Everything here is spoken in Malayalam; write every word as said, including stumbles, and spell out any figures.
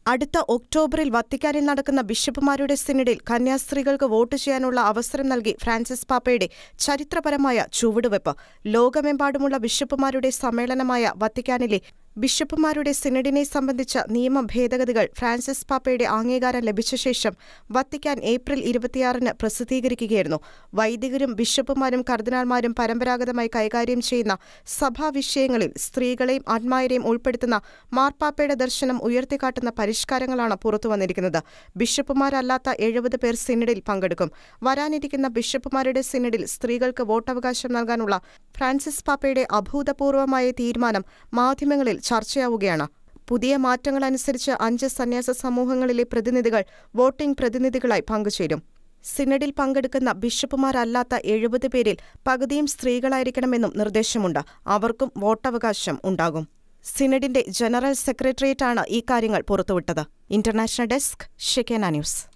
അടുത്ത ഒക്ടോബറിൽ വത്തിക്കാനിൽ നടക്കുന്ന ബിഷപ്പുമാരുടെ സിനഡിൽ കന്യാസ്ത്രീകൾക്ക് വോട്ട് ചെയ്യാനുള്ള അവസരം നൽകി ഫ്രാൻസിസ് പാപ്പയുടെ ചരിത്രപരമായ ചുവടുവെപ്പ്. ലോകമെമ്പാടുമുള്ള ബിഷപ്പുമാരുടെ സമ്മേളനമായ വത്തിക്കാനിലെ ബിഷപ്പുമാരുടെ സിനഡിനെ സംബന്ധിച്ച നിയമ ഭേദഗതികൾ ഫ്രാൻസിസ് പാപ്പയുടെ അംഗീകാരം ലഭിച്ച ശേഷം വത്തിക്കാൻ ഏപ്രിൽ ഇരുപത്തിയാറിന് പ്രസിദ്ധീകരിക്കുകയായിരുന്നു. വൈദികരും ബിഷപ്പുമാരും കർദിനാൾമാരും പരമ്പരാഗതമായി കൈകാര്യം ചെയ്യുന്ന സഭാവിഷയങ്ങളിൽ സ്ത്രീകളെയും ആത്മായരെയും ഉൾപ്പെടുത്തുന്ന മാർപ്പാപ്പയുടെ ദർശനം ഉയർത്തിക്കാട്ടുന്ന പരിഷ്കാരങ്ങളാണ് പുറത്തുവന്നിരിക്കുന്നത്. ബിഷപ്പുമാരല്ലാത്ത എഴുപത് പേർ സിനഡിൽ പങ്കെടുക്കും. വരാനിരിക്കുന്ന ബിഷപ്പുമാരുടെ സിനഡിൽ സ്ത്രീകൾക്ക് വോട്ടവകാശം നൽകാനുള്ള ഫ്രാൻസിസ് പാപ്പയുടെ അഭൂതപൂർവമായ തീരുമാനം മാധ്യമങ്ങളിൽ ചർച്ചയാവുകയാണ്. പുതിയ മാറ്റങ്ങളനുസരിച്ച് അഞ്ച് സന്യാസ സമൂഹങ്ങളിലെ പ്രതിനിധികൾ വോട്ടിംഗ് പ്രതിനിധികളായി പങ്കുചേരും. സിനഡിൽ പങ്കെടുക്കുന്ന ബിഷപ്പുമാരല്ലാത്ത എഴുപത് പേരിൽ പകുതിയും സ്ത്രീകളായിരിക്കണമെന്നും നിർദ്ദേശമുണ്ട്. അവർക്കും വോട്ടവകാശം ഉണ്ടാകും. സിനഡിന്റെ ജനറൽ സെക്രട്ടേറിയറ്റാണ് ഈ കാര്യങ്ങൾ പുറത്തുവിട്ടത്. ഇന്റർനാഷണൽ ഡെസ്ക്, ഷെക്കേന ന്യൂസ്.